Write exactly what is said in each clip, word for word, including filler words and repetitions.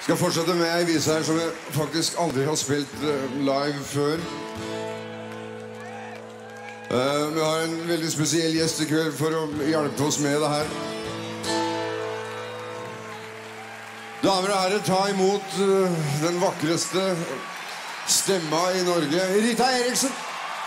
Skal fortsette med en vise her som jeg faktisk aldri har spilt live før. Uh, vi har en veldig spesiell gjest i kveld for å hjelpe oss med det her. Damer og herrer, ta imot uh, den vakreste stemma i Norge, Rita Eriksen.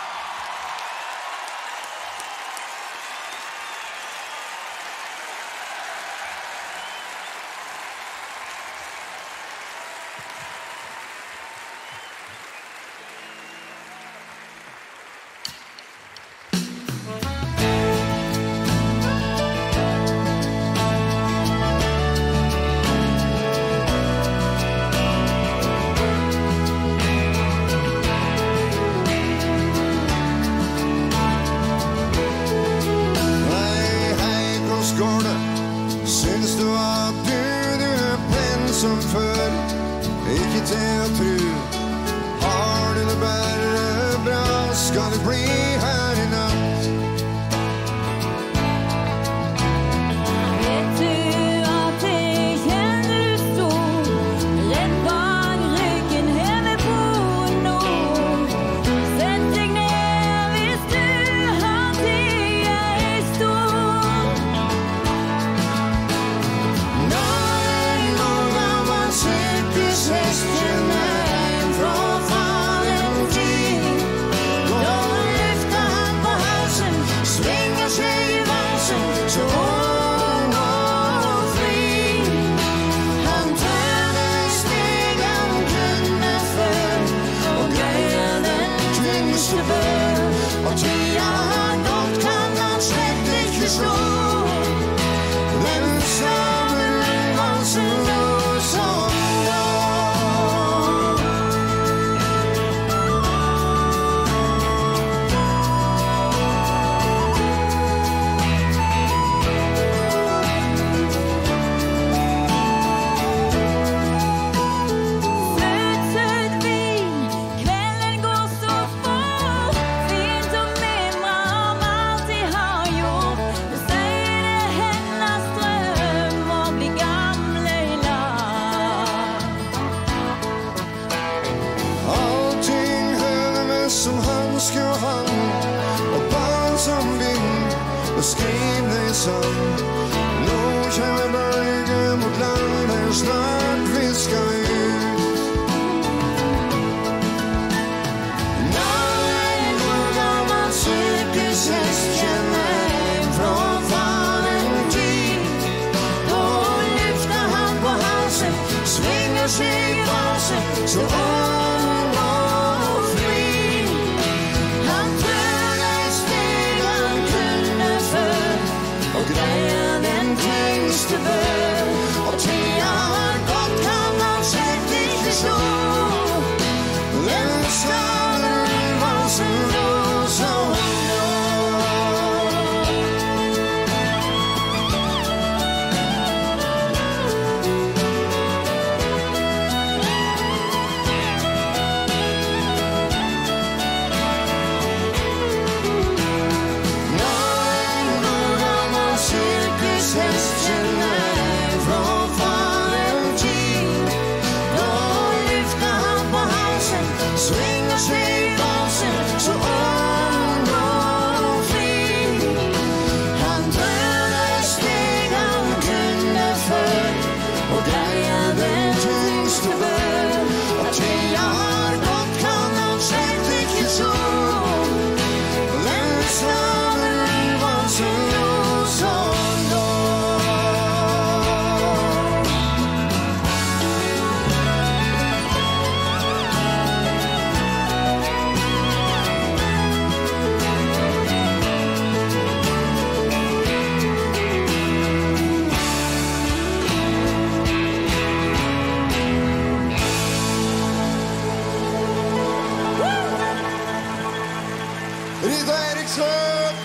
Syns du at du, du er pen som før? Ikke til å tro. Har du det bare bra? Skal du bli her i natt? Vet du at jeg kjenner du stor? Rett bak ryggen hjemme på nå. Sett deg ned hvis du har tid jeg står. Og tida har gått, kan han slett ikke slå. Den samme valsen nå som da. Søt, søt vin, kvelden går så fort. Fint å mimre om alt de har gjort. Det sier det hennes drøm å bli gamle i lag. Allting hører med som hanske og hand, og barn som vind, og skriv det i sang. Nå kommer bølgen mot land, der snart vi skal ut. Nå er en god gammel sirkushest kjenner en fra faren tid. Da lyfter han på halsen, Svinger seg i valsen, så ung og fri. han prøver et steg han kunne før, og greier den tyngste bør. Og tida har gått, kan han slett ikke slå. Den samme valsen nå som nå. Nå er en god gammel sirkushest kjenner en fra faren tid. Da lyfter han på halsen, Svinger seg i valsen, så ung og fri. han prøver et steg han kunne før, og greier den tyngste bør. Og tida har gått, kan han slett ikke slå. Den samme valsen nå som da. Rita Eriksen!